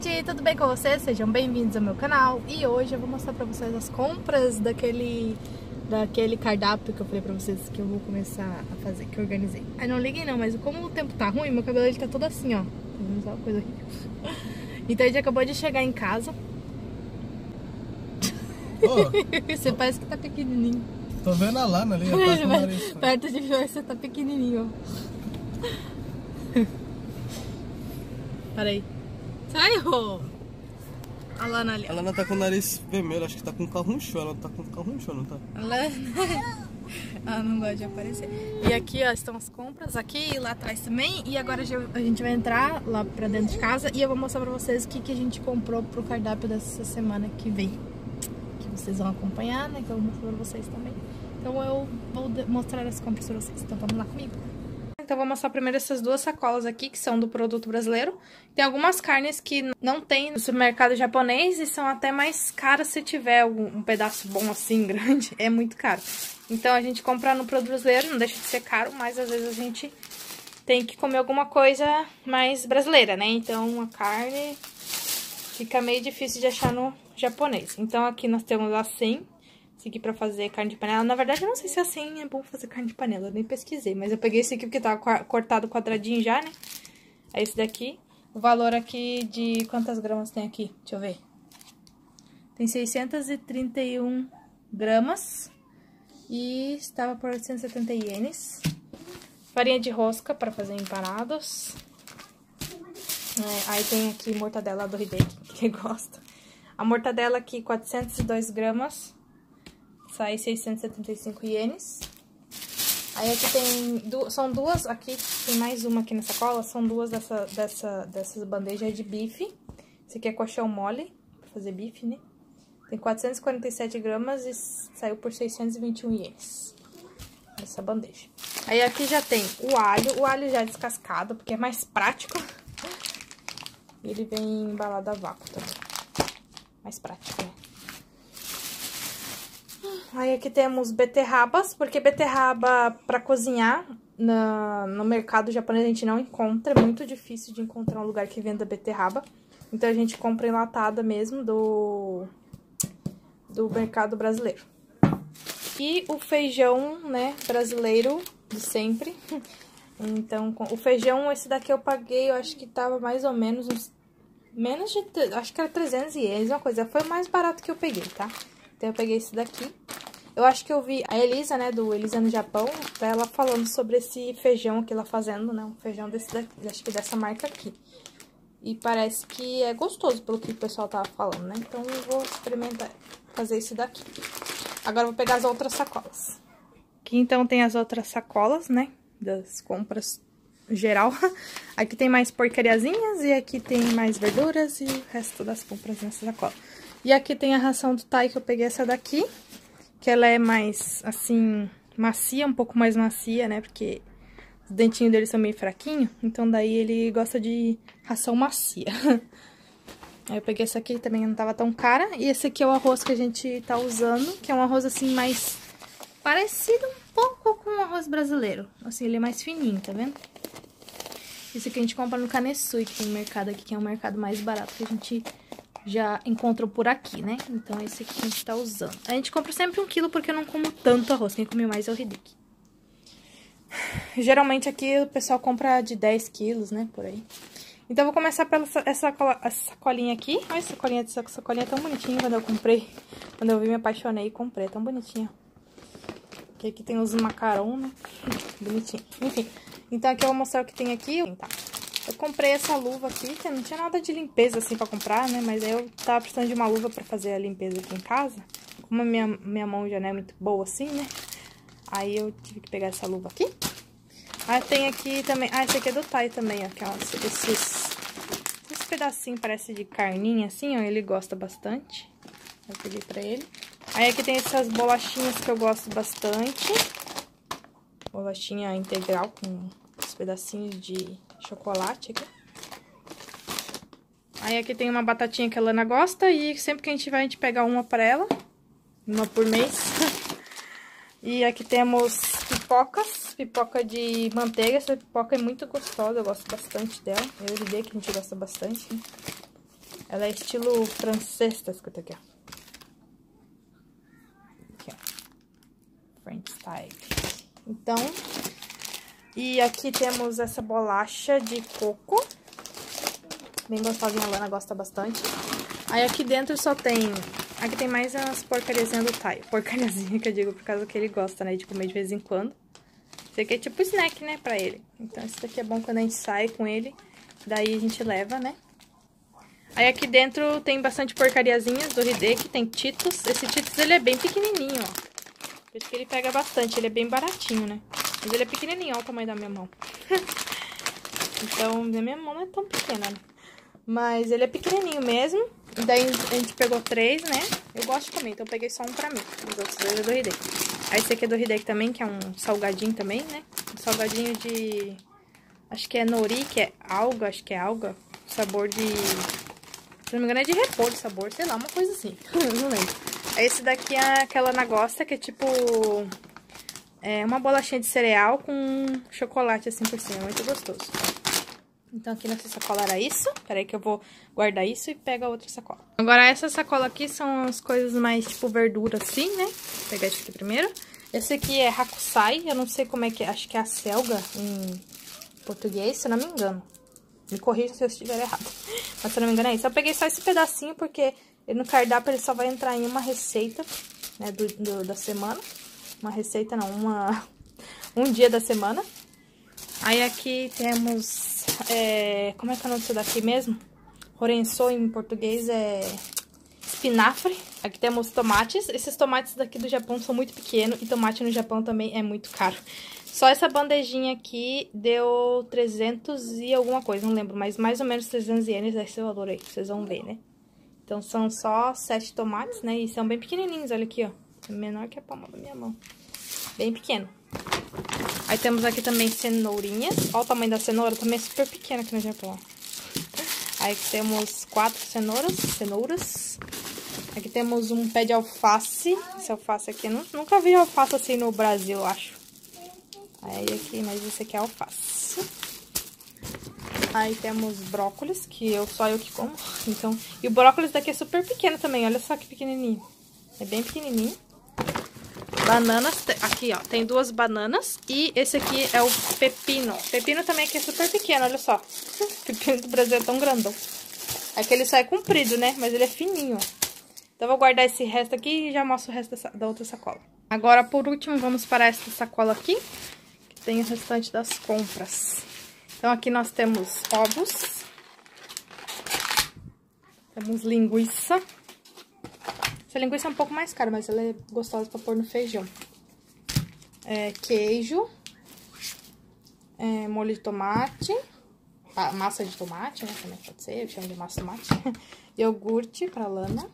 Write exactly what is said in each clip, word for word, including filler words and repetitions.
gente, tudo bem com vocês? Sejam bem-vindos ao meu canal. E hoje eu vou mostrar pra vocês as compras daquele, daquele cardápio que eu falei pra vocês que eu vou começar a fazer, que eu organizei. Aí não liguem não, mas como o tempo tá ruim, meu cabelo ele tá todo assim, ó. Vamos uma coisa horrível. Então a gente acabou de chegar em casa. Oh. Você parece que tá pequenininho. Tô vendo a Lana ali, ela tá com o nariz. Perto de ver, você tá pequenininho, ó. Peraí. Sai, Rô! A Lana ali. A Lana tá com o nariz vermelho, acho que tá com carruncho. Ela tá com carruncho, não tá? Ela... Ela não gosta de aparecer. E aqui, ó, estão as compras. Aqui e lá atrás também. E agora a gente vai entrar lá pra dentro de casa e eu vou mostrar pra vocês o que, que a gente comprou pro cardápio dessa semana que vem. Que vocês vão acompanhar, né? Que eu vou mostrar pra vocês também. Então eu vou mostrar as compras pra vocês. Então vamos lá comigo. Então, vou mostrar primeiro essas duas sacolas aqui, que são do produto brasileiro. Tem algumas carnes que não tem no supermercado japonês e são até mais caras se tiver um, um pedaço bom assim, grande. É muito caro. Então, a gente compra no produto brasileiro, não deixa de ser caro, mas às vezes a gente tem que comer alguma coisa mais brasileira, né? Então, a carne fica meio difícil de achar no japonês. Então, aqui nós temos assim. Esse aqui pra fazer carne de panela. Na verdade, eu não sei se assim é bom fazer carne de panela. Eu nem pesquisei. Mas eu peguei esse aqui porque tava cortado quadradinho já, né? É esse daqui. O valor aqui de... Quantas gramas tem aqui? Deixa eu ver. Tem seiscentos e trinta e um gramas. E estava por oitocentos e setenta ienes. Farinha de rosca para fazer empanados. É, aí tem aqui mortadela do Hideki, que gosta. A mortadela aqui, quatrocentos e dois gramas. Sai seiscentos e setenta e cinco ienes. Aí aqui tem... Du são duas... Aqui tem mais uma aqui na sacola. São duas dessa, dessa, dessas bandejas de bife. Esse aqui é colchão mole. Pra fazer bife, né? Tem quatrocentos e quarenta e sete gramas e saiu por seiscentos e vinte e um ienes. Essa bandeja. Aí aqui já tem o alho. O alho já é descascado, porque é mais prático. E ele vem embalado a vácuo também. Mais prático, né? Aí aqui temos beterrabas, porque beterraba pra cozinhar na, no mercado japonês a gente não encontra. É muito difícil de encontrar um lugar que venda beterraba. Então a gente compra enlatada mesmo do, do mercado brasileiro. E o feijão, né, brasileiro de sempre. Então o feijão, esse daqui eu paguei, eu acho que tava mais ou menos uns... Menos de... Acho que era trezentos ienes, uma coisa. Foi o mais barato que eu peguei, tá? Então eu peguei esse daqui. Eu acho que eu vi a Elisa, né, do Elisa no Japão, ela falando sobre esse feijão que ela fazendo, né, um feijão desse daqui, acho que dessa marca aqui. E parece que é gostoso, pelo que o pessoal tava falando, né, então eu vou experimentar fazer esse daqui. Agora eu vou pegar as outras sacolas. Aqui então tem as outras sacolas, né, das compras geral. Aqui tem mais porcariazinhas e aqui tem mais verduras e o resto das compras nessa sacola. E aqui tem a ração do Tai, que eu peguei essa daqui. Que ela é mais, assim, macia, um pouco mais macia, né? Porque os dentinhos dele são meio fraquinhos. Então, daí ele gosta de ração macia. Aí eu peguei essa aqui, que também não tava tão cara. E esse aqui é o arroz que a gente tá usando. Que é um arroz, assim, mais parecido um pouco com o arroz brasileiro. Assim, ele é mais fininho, tá vendo? Esse aqui a gente compra no Kanesui, que tem um mercado aqui, que é um mercado mais barato que a gente... já encontram por aqui, né? Então, esse aqui a gente tá usando. A gente compra sempre um quilo porque eu não como tanto arroz. Quem come mais é o Hideki. Geralmente aqui o pessoal compra de dez quilos, né? Por aí. Então, eu vou começar pela essa, essa sacolinha aqui. Olha essa sacolinha, essa sacolinha é tão bonitinha quando eu comprei. Quando eu vi, me apaixonei e comprei. É tão bonitinha. Aqui, aqui tem os macarons, né? Bonitinho. Enfim. Então, aqui eu vou mostrar o que tem aqui. Tá. Eu comprei essa luva aqui, que não tinha nada de limpeza assim pra comprar, né? Mas aí eu tava precisando de uma luva pra fazer a limpeza aqui em casa. Como a minha, minha mão já não é muito boa assim, né? Aí eu tive que pegar essa luva aqui. Aí tem aqui também... Ah, esse aqui é do Tai também, ó. Que é esses, esses pedacinhos, parece de carninha assim, ó. Ele gosta bastante. Eu peguei pra ele. Aí aqui tem essas bolachinhas que eu gosto bastante. Bolachinha integral com os pedacinhos de... chocolate aqui. Aí aqui tem uma batatinha que a Lana gosta e sempre que a gente vai, a gente pega uma pra ela. Uma por mês. E aqui temos pipocas. Pipoca de manteiga. Essa pipoca é muito gostosa, eu gosto bastante dela. Eu e o Hideki, que a gente gosta bastante. Né? Ela é estilo francês, tá escrito aqui, ó. Aqui, ó. French style. Então, e aqui temos essa bolacha de coco. Bem gostosinha, a Lana gosta bastante. Aí aqui dentro só tem... Aqui tem mais umas porcariazinhas do Taio. Porcariazinha que eu digo por causa que ele gosta, né? De comer de vez em quando. Esse aqui é tipo snack, né? Pra ele. Então esse daqui é bom quando a gente sai com ele. Daí a gente leva, né? Aí aqui dentro tem bastante porcariazinhas do Hideki. Tem Cheetos. Esse Cheetos ele é bem pequenininho, ó. Por isso que ele pega bastante. Ele é bem baratinho, né? Mas ele é pequenininho. Olha o tamanho da minha mão. Então, a minha mão não é tão pequena, né? Mas ele é pequenininho mesmo. E daí a gente pegou três, né? Eu gosto de comer, então eu peguei só um pra mim. Os outros dois é do Hideki. Aí esse aqui é do Hideki também, que é um salgadinho também, né? Um salgadinho de... Acho que é nori, que é alga, acho que é alga. Sabor de... Se não me engano é de repolho, sabor, sei lá, uma coisa assim. Não lembro. Aí esse daqui é aquela nagosta, que é tipo... É uma bolachinha de cereal com chocolate assim por cima, muito gostoso. Então, aqui nessa sacola era isso. Peraí que eu vou guardar isso e pego a outra sacola. Agora, essa sacola aqui são as coisas mais, tipo, verdura assim, né? Vou pegar esse aqui primeiro. Esse aqui é hakusai. Eu não sei como é que é. Acho que é a selga em português, se eu não me engano. Me corrija se eu estiver errado. Mas se eu não me engano é isso. Eu peguei só esse pedacinho porque no cardápio ele só vai entrar em uma receita, né, do, do, da semana. Uma receita não, uma... um dia da semana. Aí aqui temos... É, como é que é o nome disso daqui mesmo? Horenço em português é espinafre. Aqui temos tomates. Esses tomates daqui do Japão são muito pequenos e tomate no Japão também é muito caro. Só essa bandejinha aqui deu trezentos e alguma coisa, não lembro, mas mais ou menos trezentos ienes é esse valor aí, vocês vão ver, né? Então são só sete tomates, né? E são bem pequenininhos, olha aqui, ó. É menor que a palma da minha mão. Bem pequeno. Aí temos aqui também cenourinhas. Olha o tamanho da cenoura, também é super pequena aqui no Japão. Aí temos quatro cenouras. cenouras. Aqui temos um pé de alface. Esse alface aqui, eu nunca vi alface assim no Brasil, eu acho. Aí aqui, mas esse aqui é alface. Aí temos brócolis, que eu, só eu que como. Então, e o brócolis daqui é super pequeno também, olha só que pequenininho. É bem pequenininho. Bananas, aqui ó, tem duas bananas e esse aqui é o pepino. Pepino também aqui é super pequeno, olha só. O pepino do Brasil é tão grandão. Aqui ele só é comprido, né, mas ele é fininho, ó. Então eu vou guardar esse resto aqui e já mostro o resto dessa, da outra sacola. Agora, por último, vamos para essa sacola aqui, que tem o restante das compras. Então aqui nós temos ovos. Temos linguiça. Essa linguiça é um pouco mais cara, mas ela é gostosa pra pôr no feijão. É, queijo. É, molho de tomate. Ah, massa de tomate, né? Também pode ser, eu chamo de massa de tomate. Iogurte pra Lana.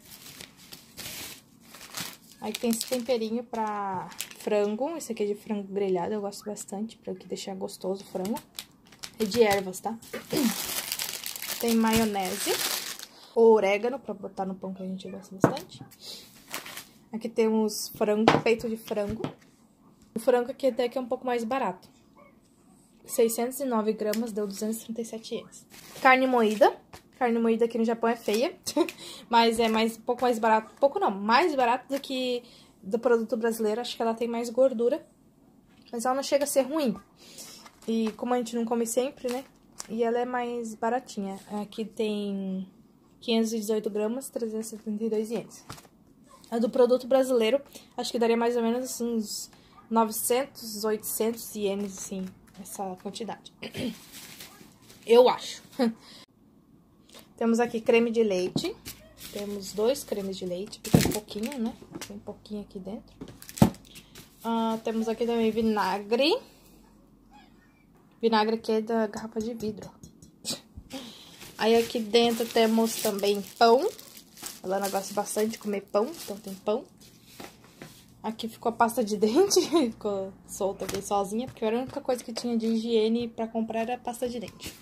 Aí tem esse temperinho pra frango. Esse aqui é de frango grelhado, eu gosto bastante, pra que deixar gostoso o frango. E de ervas, tá? Tem maionese. Orégano pra botar no pão, que a gente gosta bastante. Aqui temos frango, peito de frango. O frango aqui até que é um pouco mais barato. seiscentos e nove gramas deu duzentos e trinta e sete ienes. Carne moída. Carne moída aqui no Japão é feia, mas é mais, um pouco mais barato. Pouco não, mais barato do que do produto brasileiro. Acho que ela tem mais gordura, mas ela não chega a ser ruim. E como a gente não come sempre, né? E ela é mais baratinha. Aqui tem quinhentos e dezoito gramas, trezentos e setenta e dois ienes. A do produto brasileiro, acho que daria mais ou menos uns novecentos, oitocentos ienes, assim, essa quantidade. Eu acho. Temos aqui creme de leite. Temos dois cremes de leite, porque é pouquinho, né? Tem um pouquinho aqui dentro. Uh, temos aqui também vinagre. Vinagre aqui é da garrafa de vidro. Aí aqui dentro temos também pão. Ela gosta bastante de comer pão, então tem pão. Aqui ficou a pasta de dente, ficou solta aqui sozinha, porque a única coisa que tinha de higiene pra comprar era a pasta de dente.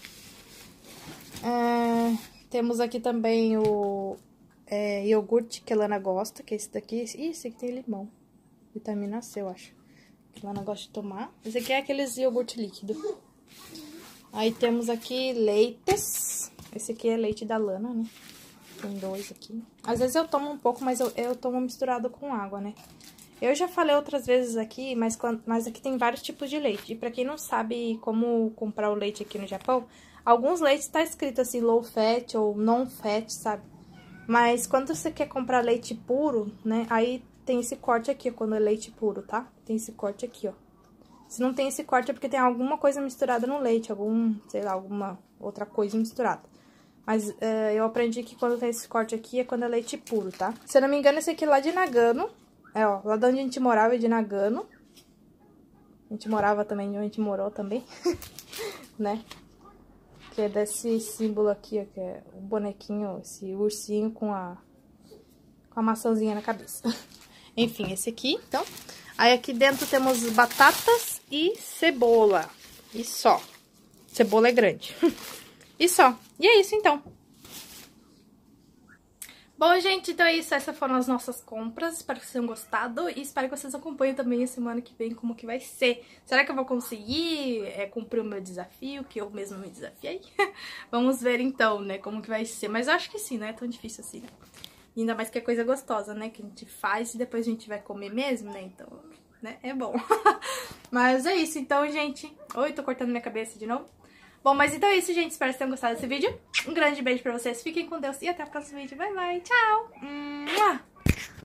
É, temos aqui também o é, iogurte que a Lana gosta, que é esse daqui. Ih, esse aqui tem limão. Vitamina C, eu acho. Que a Lana gosta de tomar. Esse aqui é aqueles iogurte líquido. Aí temos aqui leites. Esse aqui é leite da Lana, né? Tem dois aqui. Às vezes eu tomo um pouco, mas eu, eu tomo misturado com água, né? Eu já falei outras vezes aqui, mas, mas aqui tem vários tipos de leite. E pra quem não sabe como comprar o leite aqui no Japão, alguns leites tá escrito assim, low fat ou non fat, sabe? Mas quando você quer comprar leite puro, né? Aí tem esse corte aqui, quando é leite puro, tá? Tem esse corte aqui, ó. Se não tem esse corte é porque tem alguma coisa misturada no leite, algum, sei lá, alguma outra coisa misturada. Mas uh, eu aprendi que quando tem esse corte aqui é quando é leite puro, tá? Se eu não me engano, esse aqui é lá de Nagano. É, ó, lá de onde a gente morava é de Nagano. A gente morava também, onde a gente morou também, né? Que é desse símbolo aqui, ó, que é o bonequinho, esse ursinho com a, com a maçãzinha na cabeça. Enfim, esse aqui, então. Aí aqui dentro temos batatas e cebola. E só. Cebola é grande. E só. E é isso, então. Bom, gente, então é isso. Essas foram as nossas compras. Espero que vocês tenham gostado. E espero que vocês acompanhem também a semana que vem como que vai ser. Será que eu vou conseguir é, cumprir o meu desafio, que eu mesma me desafiei? Vamos ver, então, né, como que vai ser. Mas eu acho que sim, não é tão difícil assim, né? E ainda mais que é coisa gostosa, né? Que a gente faz e depois a gente vai comer mesmo, né? Então, né? É bom. Mas é isso, então, gente. Oi, tô cortando minha cabeça de novo. Bom, mas então é isso, gente. Espero que vocês tenham gostado desse vídeo. Um grande beijo pra vocês. Fiquem com Deus e até o próximo vídeo. Bye, bye. Tchau.